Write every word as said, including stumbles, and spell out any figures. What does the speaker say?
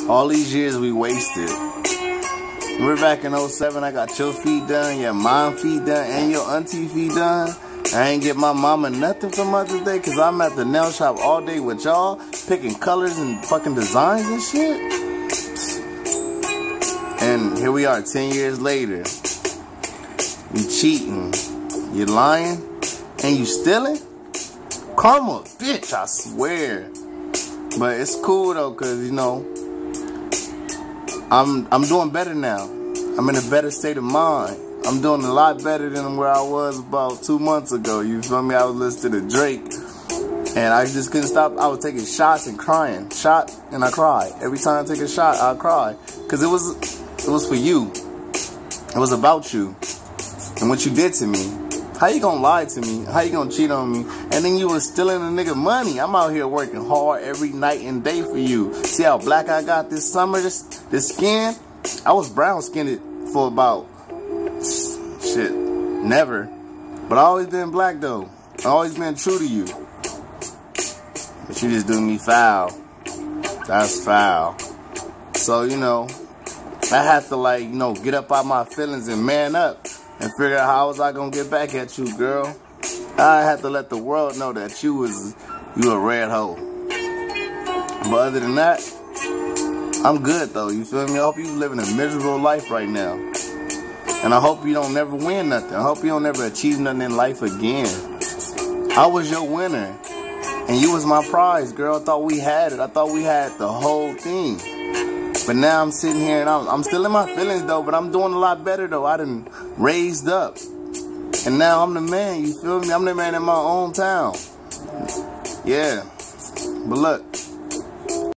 All these years we wasted. We're back in oh seven, I got your feet done, your mom feet done, and your auntie feet done. I ain't get my mama nothing for Mother's Day because I'm at the nail shop all day with y'all, picking colors and fucking designs and shit. And here we are ten years later. You cheating, you lying, and you stealing? Karma, bitch, I swear. But it's cool though, cause you know, I'm I'm doing better now. I'm in a better state of mind. I'm doing a lot better than where I was about two months ago. You feel me? I was listening to Drake, and I just couldn't stop. I was taking shots and crying, shot and I cry. Every time I take a shot, I cry, cause it was it was for you. It was about you and what you did to me. How you gonna lie to me? How you gonna cheat on me? And then you was stealing a nigga money. I'm out here working hard every night and day for you. See how black I got this summer, this, this skin? I was brown skinned for about, shit, never. But I always been black though. I always been true to you. But you just do me foul. That's foul. So, you know, I have to like, you know, get up out my feelings and man up. And figure out how was I gonna get back at you, girl. I had to let the world know that you was you a red hoe. But other than that, I'm good though, you feel me? I hope you living a miserable life right now. And I hope you don't never win nothing. I hope you don't never achieve nothing in life again. I was your winner. And you was my prize, girl. I thought we had it. I thought we had the whole thing. But now I'm sitting here and I'm, I'm still in my feelings though, but I'm doing a lot better though. I done raised up. And now I'm the man, you feel me? I'm the man in my own town. Yeah. But look,